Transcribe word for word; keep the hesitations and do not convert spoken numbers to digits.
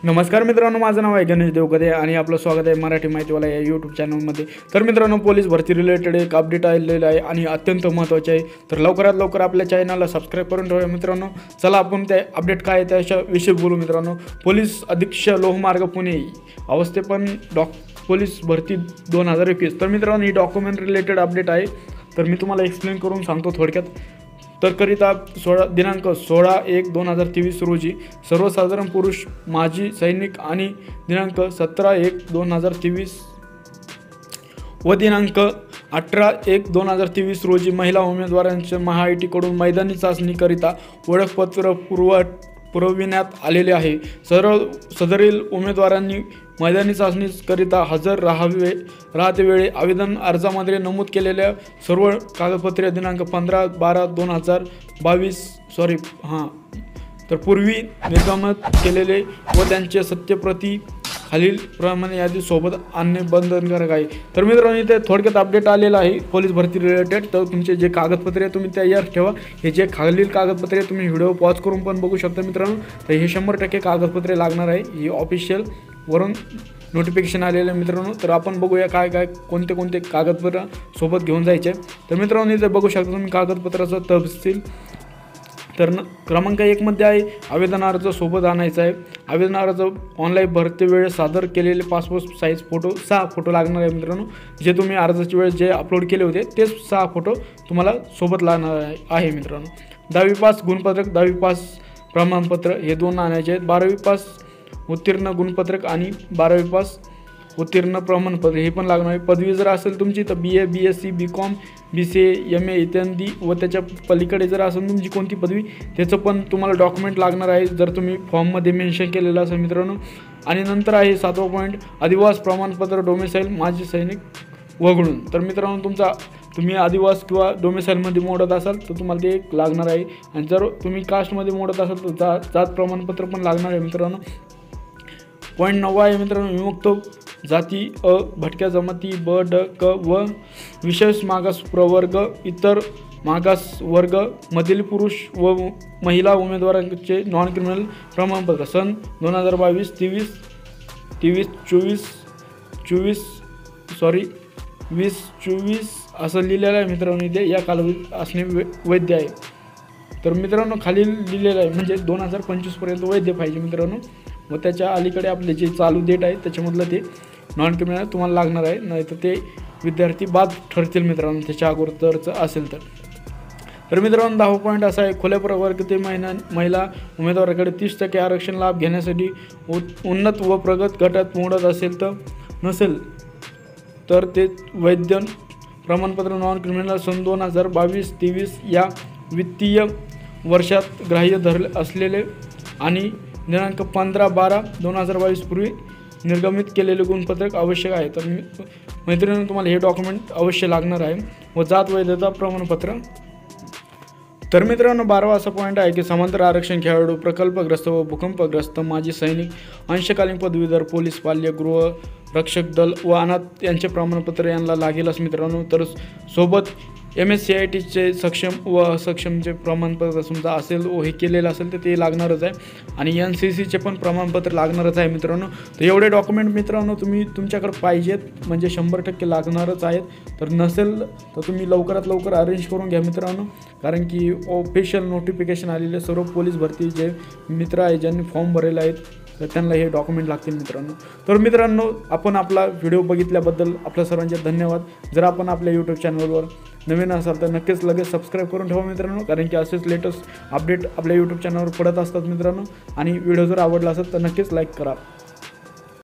नमस्कार मित्रांनो, माझं नाव आहे गणेश देवकते आणि आपलं स्वागत आहे मराठी माहितीवाला या यूट्यूब चॅनलमध्ये। तर मित्रांनो, पोलीस भरती रिलेटेड एक अपडेट आलेलं आहे आणि अत्यंत महत्त्वाचे आहे। तर लवकरात लवकर आपल्या चॅनलला सबस्क्राईब करून ठेवा मित्रांनो। चला आपण त्या अपडेट काय आहे त्याविषयी बोलू मित्रांनो। पोलीस अधीक्षक लोहमार्ग पुणे अवस्थेपण डॉक पोलीस भरती दोन हजार एकवीस। तर मित्रांनो, ही डॉक्युमेंट रिलेटेड अपडेट आहे। तर मी तुम्हाला एक्सप्लेन करून सांगतो थोडक्यात। तर करिता सोळा दिनांक सोळा एक दोन हजार तेवीस रोजी सर्वसाधारण पुरुष माजी सैनिक आणि दिनांक सतरा एक दोन हजार तेवीस व दिनांक अठरा एक दोन हजार तेवीस रोजी महिला उमेदवारांच्या महाआयटीकडून मैदानी चाचणीकरिता ओळखपत्र पुरव पुरविण्यात आलेले आहे। सर्व सदरील उमेदवारांनी मैदानी चाचणीकरिता हजर राहावे राहते वेळी आवेदन अर्जामध्ये नमूद केलेल्या सर्व कागदपत्रे दिनांक पंधरा बारा दोन हजार बावीस सॉरी हां तर पूर्वी निर्गमित केलेले व त्यांचे सत्यप्रती खालील प्रमाणे यादी सोबत आणणे बंधनकारक आहे। तर मित्रांनो, इथे थोडक्यात अपडेट आलेला आहे पोलीस भरती रिलेटेड। तर तुमचे जे कागदपत्रे तुम्ही तयार ठेवा। हे जे खालील कागदपत्रे तुम्ही व्हिडिओ पॉज करून पण बघू शकता मित्रांनो। तर हे शंभर टक्के कागदपत्रे लागणार आहे। ही ऑफिशियल वरून नोटिफिकेशन आलेलं आहे मित्रांनो। तर आपण बघूया काय काय कोणते कोणते कागदपत्र सोबत घेऊन जायचे। तर मित्रांनो, इथे बघू शकता तुम्ही कागदपत्राचा तपशील। तर न क्रमांक एकमध्ये आहे आवेदन अर्ज सोबत आणायचा आहे। आवेदन अर्ज ऑनलाईन भरती वेळेस सादर केलेले पासपोर्ट साईज फोटो सहा फोटो लागणार आहे मित्रांनो। जे तुम्ही अर्जाच्या वेळेस जे अपलोड केले होते तेच सहा फोटो तुम्हाला सोबत लागणार आहे मित्रांनो। दहावी पास गुणपत्रक, दहावी पास प्रमाणपत्र हे दोन आणायचे आहेत। बारावी पास उत्तीर्ण गुणपत्रक आणि बारावी पास उत्तीर्ण प्रमाणपत्र हे पण लागणार आहे। पदवी जर असेल तुमची तर B A B S C B com B C A M A इत्यादी व त्याच्या पलीकडे जर असेल तुमची कोणती पदवी त्याचं पण तुम्हाला डॉक्युमेंट लागणार आहे, जर तुम्ही फॉर्ममध्ये मेन्शन केलेलं असेल मित्रांनो। आणि नंतर आहे सातवा पॉईंट आदिवास प्रमाणपत्र डोमेसाईल माजी सैनिक वगळून। तर मित्रांनो, तुमचा तुम्ही आदिवास किंवा डोमेसाईलमध्ये मोडत असाल तर तुम्हाला ते एक लागणार आहे। आणि जर तुम्ही कास्टमध्ये मोडत असाल तर जा जात प्रमाणपत्र पण लागणार आहे मित्रांनो। पॉईंट नववा आहे मित्रांनो विमुक्त जाती अ भटक्या जमाती ब ड क व विशेष मागास प्रवर्ग इतर मागास वर्ग मधील पुरुष व महिला उमेदवारांचे नॉन क्रिमिनल प्रमाणपत्र सन दोन हजार बावीस तेवीस तेवीस चोवीस चोवीस सॉरी वीस चोवीस असं लिहिलेलं आहे मित्रांनो। इथे या कालावधीत असणे वैध आहे। तर मित्रांनो, खाली लिहिलेलं आहे म्हणजे दोन हजार पंचवीसपर्यंत वैध पाहिजे मित्रांनो। व त्याच्या अलीकडे आपले जे चालू डेट आहे त्याच्यामधलं ते नॉन क्रिमिनल तुम्हाला लागणार आहे, नाही तर ते विद्यार्थी बाद ठरतील मित्रांनो त्याच्या अगोदरचं असेल तर। तर मित्रांनो, दहावा पॉईंट असा आहे खुल्या प्रवर्ग ते महिना महिला उमेदवाराकडे तीस टक्के आरक्षण लाभ घेण्यासाठी उन्नत व प्रगत गटात मोडत असेल तर नसेल तर ते वैध प्रमाणपत्र नॉन क्रिमिनल सन दोन हजार बावीस तेवीस या वित्तीय वर्षात ग्राह्य धरले असलेले आणि दिनांक पंधरा बारा दोन हजार बावीस पूर्वी निर्गमित केलेले गुणपत्रक आवश्यक आहे। तर मैत्रिणींनो, तुम्हाला हे डॉक्युमेंट अवश्य लागणार आहे व जात वैधता प्रमाणपत्र। तर मित्रांनो, बारावा असा पॉईंट आहे की समांतर आरक्षण खेळाडू प्रकल्पग्रस्त व भूकंपग्रस्त माजी सैनिक अंशकालीन पदवीधर पोलीस पाल्य गृह रक्षक दल व अनाथ यांचे प्रमाणपत्र यांना लागेलच मित्रांनो। तर सोबत एम एस सी आय टीचे सक्षम व असक्षमचे प्रमाणपत्र समजा असेल व हे केलेलं असेल तर ते लागणारच आहे। आणि एन सी सीचे पण प्रमाणपत्र लागणारच आहे मित्रांनो। तर एवढे डॉक्युमेंट मित्रांनो तुम्ही तुमच्याकडे पाहिजेत म्हणजे शंभर टक्के लागणारच आहेत। तर नसेल तर तुम्ही लवकरात लवकर अरेंज करून घ्या मित्रांनो, कारण की ऑफिशियल नोटिफिकेशन आलेले सर्व पोलीस भरती जे मित्र आहे ज्यांनी फॉर्म भरलेले आहेत तर त्यांना हे डॉक्युमेंट लागतील मित्रांनो। तर मित्रांनो, आपण आपला व्हिडिओ बघितल्याबद्दल आपल्या सर्वांचे धन्यवाद। जर आपण आपल्या यूट्यूब चॅनलवर नवीन असाल तर नक्कीच लगेच सबस्क्राईब करून ठेवा मित्रांनो, कारण की असेच लेटेस्ट अपडेट आपल्या यूट्यूब चॅनलवर पडत असतात मित्रांनो। आणि व्हिडिओ जर आवडला असेल तर नक्कीच लाईक करा।